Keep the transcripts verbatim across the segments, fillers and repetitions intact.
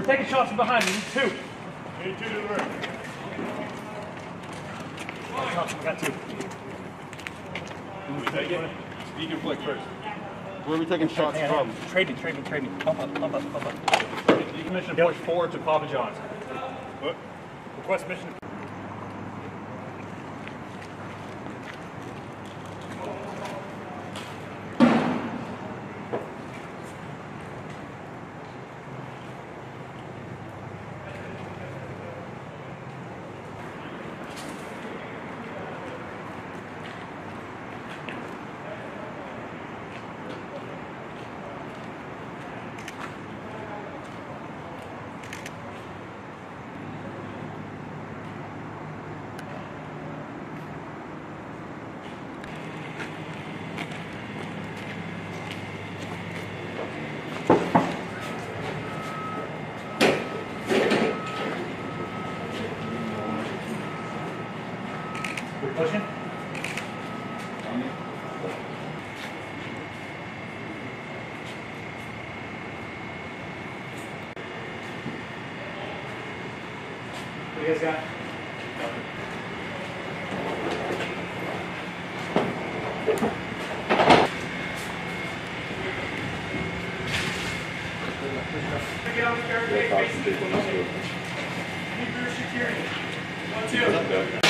taking shots from behind. We need two. We need two to the rear. We got two. Who we taking? Speak and flick first. Where are we taking shots hey, hey, from? Hey, trade me, trade me, trade me. Pump up, pump up, pump up. Decommission yep. Push forward to Papa John's. What? Request mission. We're pushing. What do you guys got? Get on the barricade facing the window. Need rear security. One, two.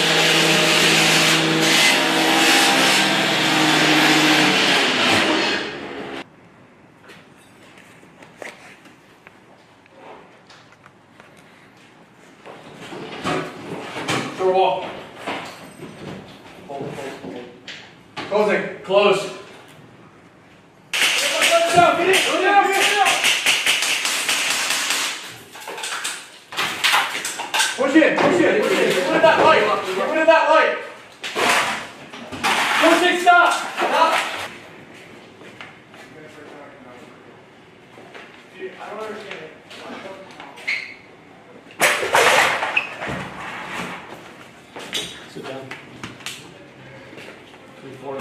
Door wall. Hold, hold, hold. Closing. Close. Get down, get in, get down, get down. Push in, push in, push in. Get rid of that light. Get rid of that light. Pushing, stop. Stop. I don't understand it. Sit down. Three, four.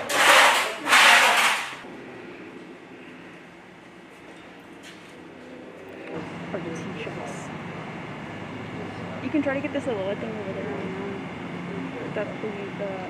Or the t-shirts. You can try to get the silhouette thing over there. That's the the.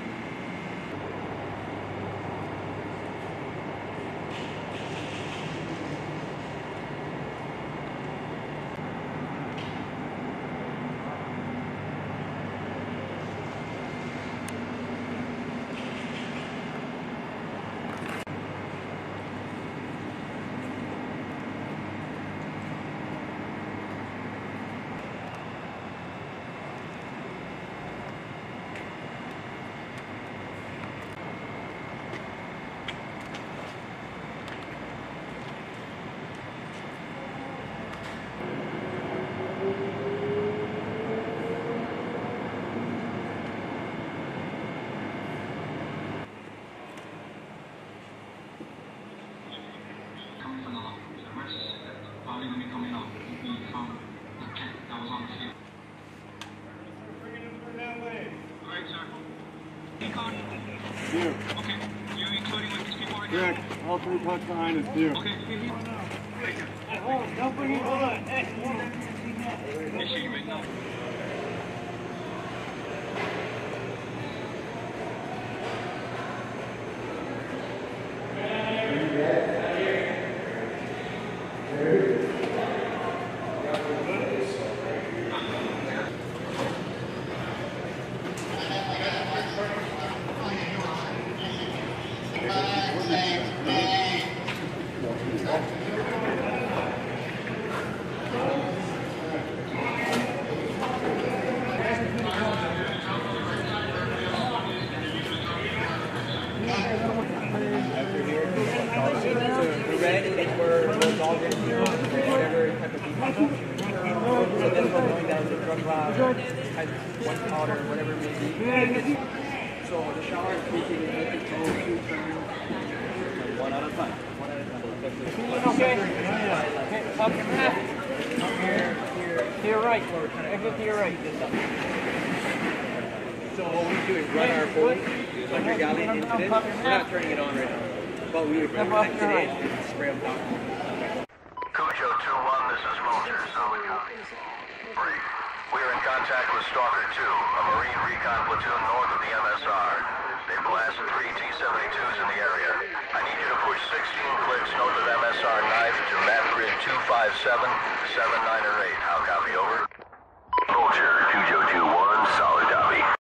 Here. Okay, you're including with these people right Correct. now? All three trucks behind us, here. Okay. Oh, don't bring it on. Make sure you make note. One powder, whatever it may be. So the shower is basically making it go two turns. One at a time. One at a time. Okay. Okay. Up your half. Here, here. To your right. Exit to your right. So what we do is run our boat under gallon into this. We're not turning it on right now. But we would connect it in and spray on top. Cujo two one, this is Vulture, solid copy. We are in contact with Stalker two, a Marine recon platoon north of the M S R. They've blasted three T seventy-twos in the area. I need you to push sixteen clicks north of M S R knife to map grid two five seven, seven nine or eight. How copy, over?